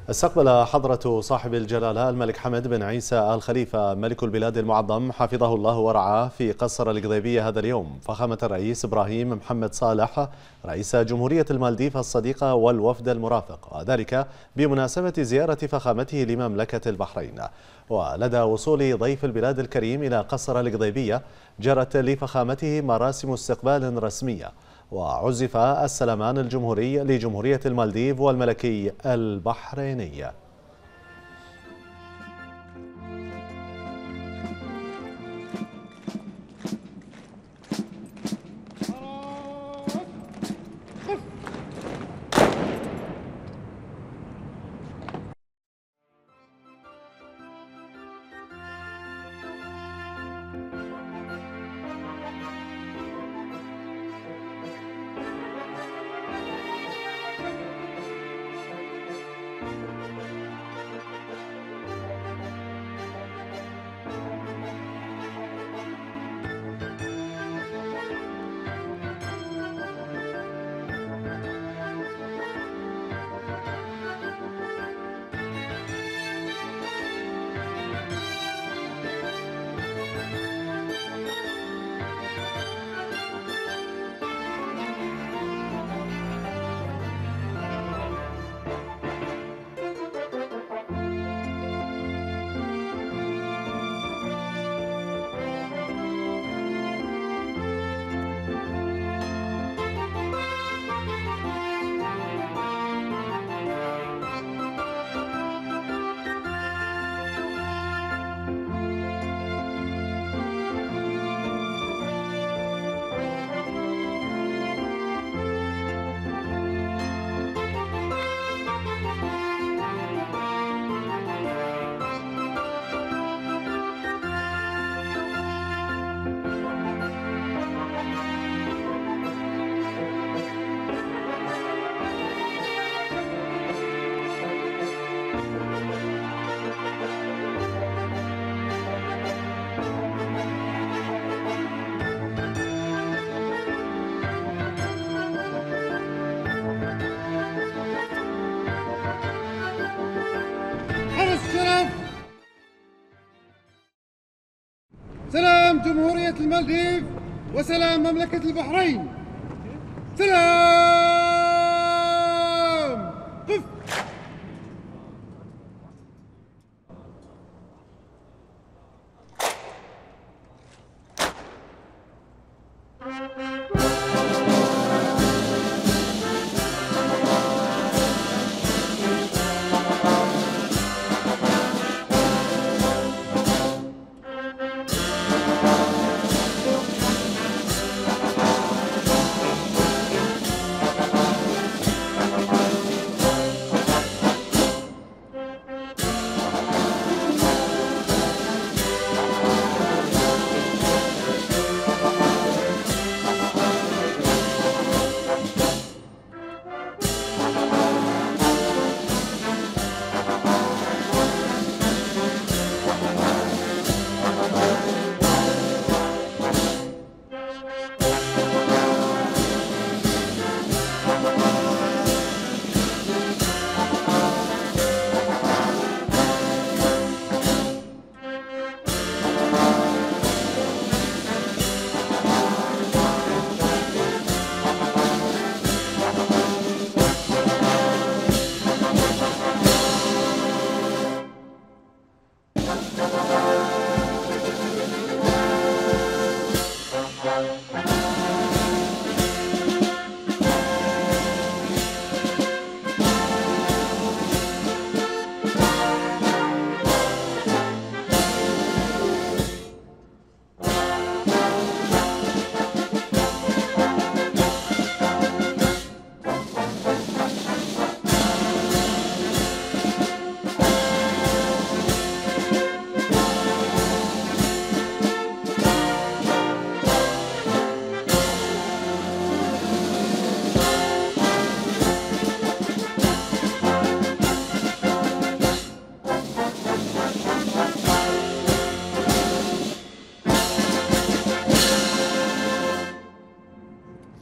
استقبل حضرة صاحب الجلالة الملك حمد بن عيسى آل خليفة ملك البلاد المعظم حفظه الله ورعاه في قصر القضيبية هذا اليوم فخامة الرئيس إبراهيم محمد صالح رئيس جمهورية المالديف الصديقة والوفد المرافق، وذلك بمناسبة زيارة فخامته لمملكة البحرين. ولدى وصول ضيف البلاد الكريم إلى قصر القضيبية جرت لفخامته مراسم استقبال رسمية، وعزف السلمان الجمهوري لجمهورية المالديف والملكي البحريني. سلام جمهورية المالديف وسلام مملكة البحرين. سلام. قف.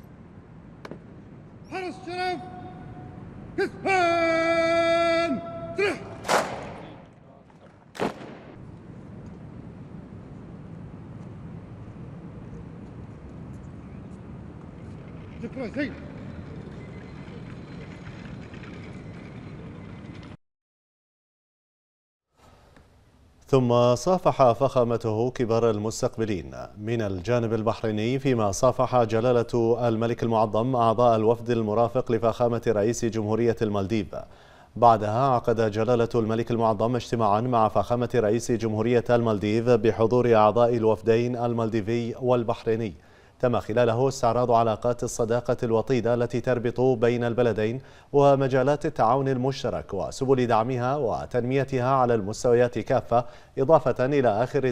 حرس شرف كسبان. سلاح. شكرا زين. ثم صافح فخامته كبار المستقبلين من الجانب البحريني، فيما صافح جلالة الملك المعظم أعضاء الوفد المرافق لفخامة رئيس جمهورية المالديف. بعدها عقد جلالة الملك المعظم اجتماعا مع فخامة رئيس جمهورية المالديف بحضور أعضاء الوفدين المالديفي والبحريني. تم خلاله استعراض علاقات الصداقة الوطيدة التي تربط بين البلدين ومجالات التعاون المشترك وسبل دعمها وتنميتها على المستويات كافة، إضافة إلى آخر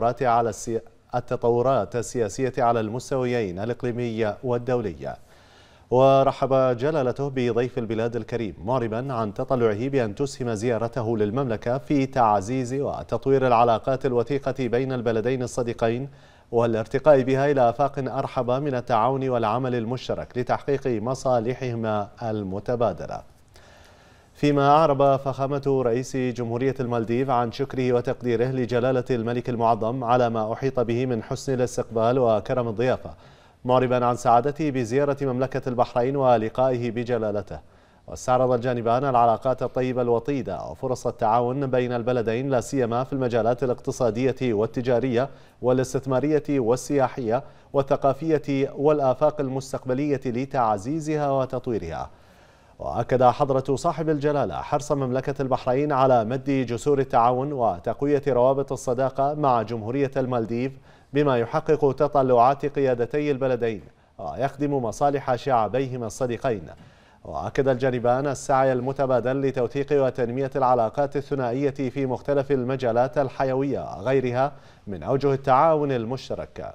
التطورات السياسية على المستويين الإقليمي والدولي. ورحب جلالته بضيف البلاد الكريم، معربا عن تطلعه بأن تسهم زيارته للمملكة في تعزيز وتطوير العلاقات الوثيقة بين البلدين الصديقين والارتقاء بها إلى آفاق أرحب من التعاون والعمل المشترك لتحقيق مصالحهما المتبادلة. فيما أعرب فخامة رئيس جمهورية المالديف عن شكره وتقديره لجلالة الملك المعظم على ما أحيط به من حسن الاستقبال وكرم الضيافة، معربا عن سعادته بزيارة مملكة البحرين ولقائه بجلالته. واستعرض الجانبان العلاقات الطيبة الوطيدة وفرص التعاون بين البلدين، لا سيما في المجالات الاقتصادية والتجارية والاستثمارية والسياحية والثقافية والآفاق المستقبلية لتعزيزها وتطويرها. وأكد حضرة صاحب الجلالة حرص مملكة البحرين على مد جسور التعاون وتقوية روابط الصداقة مع جمهورية المالديف، بما يحقق تطلعات قيادتي البلدين ويخدم مصالح شعبيهما الصديقين. وأكد الجانبان السعي المتبادل لتوثيق وتنمية العلاقات الثنائية في مختلف المجالات الحيوية وغيرها من أوجه التعاون المشترك.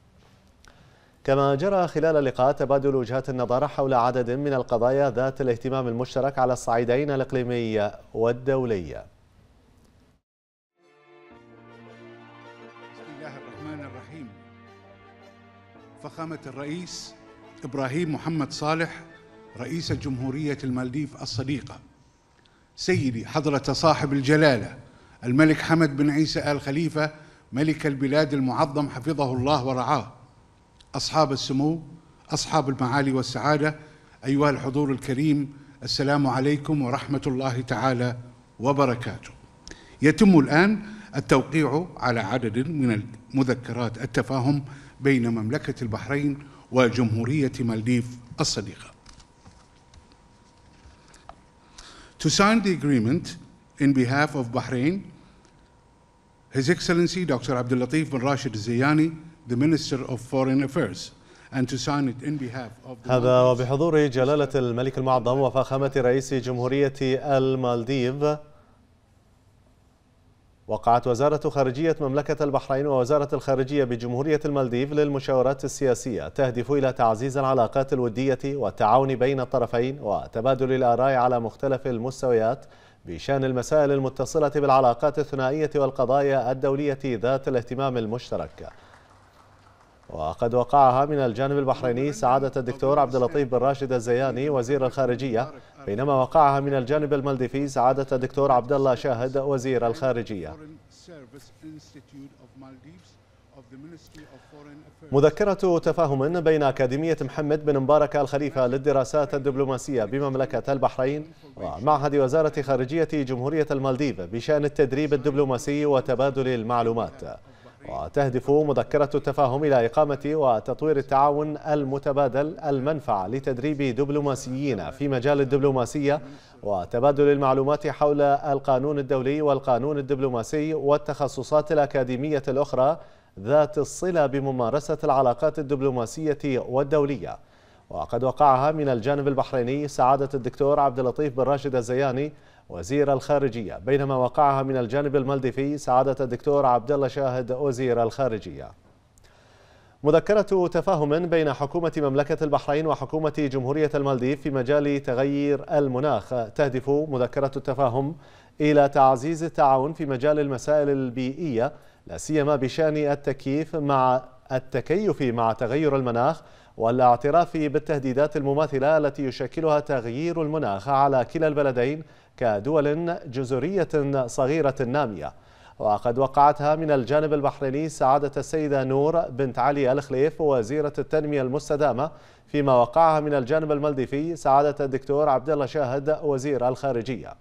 كما جرى خلال اللقاء تبادل وجهات النظر حول عدد من القضايا ذات الاهتمام المشترك على الصعيدين الإقليمي والدولي. بسم الله الرحمن الرحيم. فخامة الرئيس إبراهيم محمد صالح رئيس جمهورية المالديف الصديقة، سيدي حضرة صاحب الجلالة الملك حمد بن عيسى آل خليفة ملك البلاد المعظم حفظه الله ورعاه، أصحاب السمو، أصحاب المعالي والسعادة، أيها الحضور الكريم، السلام عليكم ورحمة الله تعالى وبركاته. يتم الآن التوقيع على عدد من مذكرات التفاهم بين مملكة البحرين وجمهورية مالديف الصديقة. To sign the agreement in behalf of Bahrain, His Excellency Dr. Abdul Latif bin Rashid Al-Zayani, the Minister of Foreign Affairs, and to sign it in behalf of the هذا وبحضور جلالة الملك المعظم وفخامة رئيس جمهورية المالديف. وقعت وزارة خارجية مملكة البحرين ووزارة الخارجية بجمهورية المالديف للمشاورات السياسية تهدف إلى تعزيز العلاقات الودية والتعاون بين الطرفين وتبادل الآراء على مختلف المستويات بشأن المسائل المتصلة بالعلاقات الثنائية والقضايا الدولية ذات الاهتمام المشترك. وقد وقعها من الجانب البحريني سعادة الدكتور عبد اللطيف بن راشد الزياني وزير الخارجية، بينما وقعها من الجانب المالديفي سعادة الدكتور عبد الله شاهد وزير الخارجية. مذكرة تفاهم بين أكاديمية محمد بن مبارك الخليفة للدراسات الدبلوماسية بمملكة البحرين ومعهد وزارة خارجية جمهورية المالديف بشأن التدريب الدبلوماسي وتبادل المعلومات. وتهدف مذكرة التفاهم إلى إقامة وتطوير التعاون المتبادل المنفعة لتدريب دبلوماسيين في مجال الدبلوماسية وتبادل المعلومات حول القانون الدولي والقانون الدبلوماسي والتخصصات الأكاديمية الأخرى ذات الصلة بممارسة العلاقات الدبلوماسية والدولية. وقد وقعها من الجانب البحريني سعادة الدكتور عبد اللطيف بن راشد الزياني وزير الخارجية، بينما وقعها من الجانب المالديفي سعادة الدكتور عبد الله شاهد وزير الخارجية. مذكرة تفاهم بين حكومة مملكة البحرين وحكومة جمهورية المالديف في مجال تغير المناخ تهدف مذكرة التفاهم إلى تعزيز التعاون في مجال المسائل البيئية، لا سيما بشأن التكييف مع تغير المناخ والاعتراف بالتهديدات المماثلة التي يشكلها تغيير المناخ على كلا البلدين كدول جزرية صغيرة نامية. وقد وقعتها من الجانب البحريني سعادة السيدة نور بنت علي الخليف وزيرة التنمية المستدامة، فيما وقعها من الجانب المالديفي سعادة الدكتور عبد الله شاهد وزير الخارجية.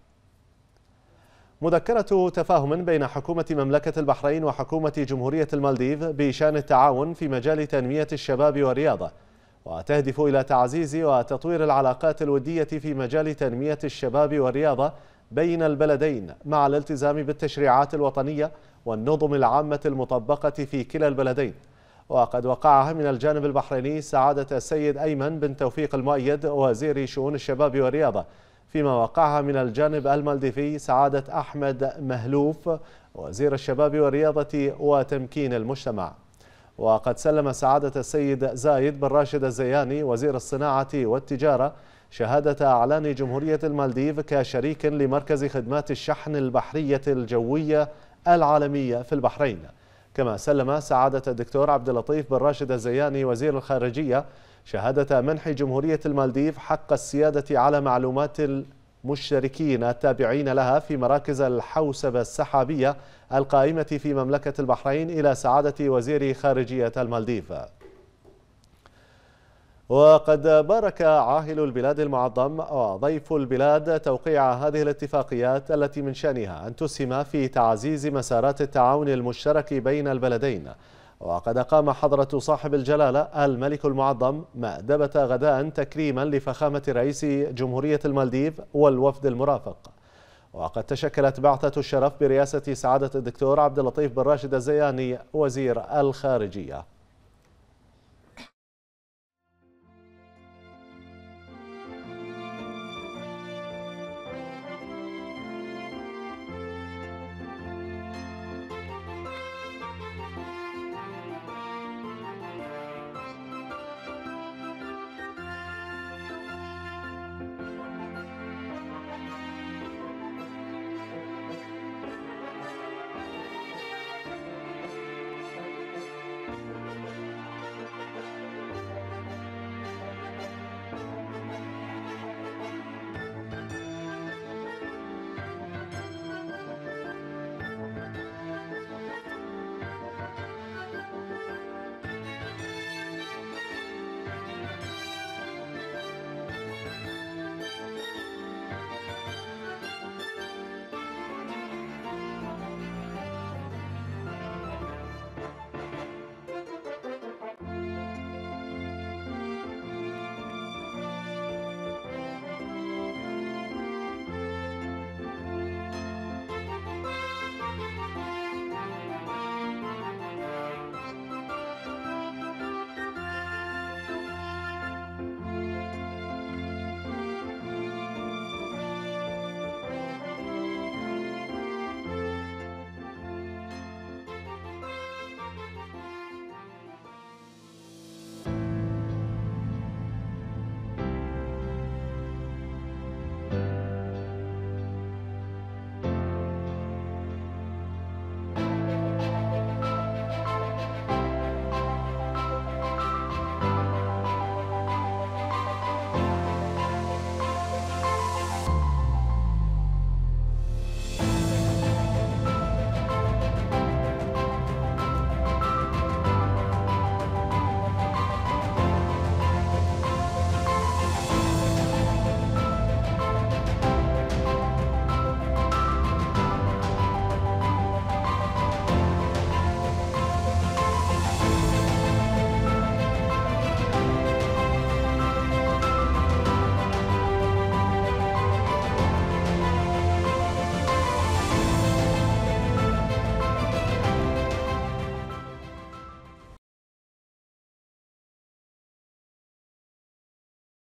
مذكرة تفاهم بين حكومة مملكة البحرين وحكومة جمهورية المالديف بشأن التعاون في مجال تنمية الشباب والرياضة، وتهدف إلى تعزيز وتطوير العلاقات الودية في مجال تنمية الشباب والرياضة بين البلدين مع الالتزام بالتشريعات الوطنية والنظم العامة المطبقة في كلا البلدين. وقد وقعها من الجانب البحريني سعادة السيد أيمن بن توفيق المؤيد وزير شؤون الشباب والرياضة، فيما وقعها من الجانب المالديفي سعادة أحمد مهلوف وزير الشباب والرياضة وتمكين المجتمع. وقد سلم سعادة السيد زايد بن راشد الزياني وزير الصناعة والتجارة شهادة إعلان جمهورية المالديف كشريك لمركز خدمات الشحن البحرية الجوية العالمية في البحرين. كما سلم سعادة الدكتور عبد اللطيف بن راشد الزياني وزير الخارجية شهادة منح جمهورية المالديف حق السيادة على معلومات المشتركين التابعين لها في مراكز الحوسبة السحابية القائمة في مملكة البحرين إلى سعادة وزير خارجية المالديف. وقد بارك عاهل البلاد المعظم وضيف البلاد توقيع هذه الاتفاقيات التي من شأنها أن تسهم في تعزيز مسارات التعاون المشترك بين البلدين. وقد قام حضرة صاحب الجلالة الملك المعظم مأدبة غداء تكريما لفخامة رئيس جمهورية المالديف والوفد المرافق. وقد تشكلت بعثة الشرف برئاسة سعادة الدكتور عبد اللطيف بن راشد الزياني وزير الخارجية.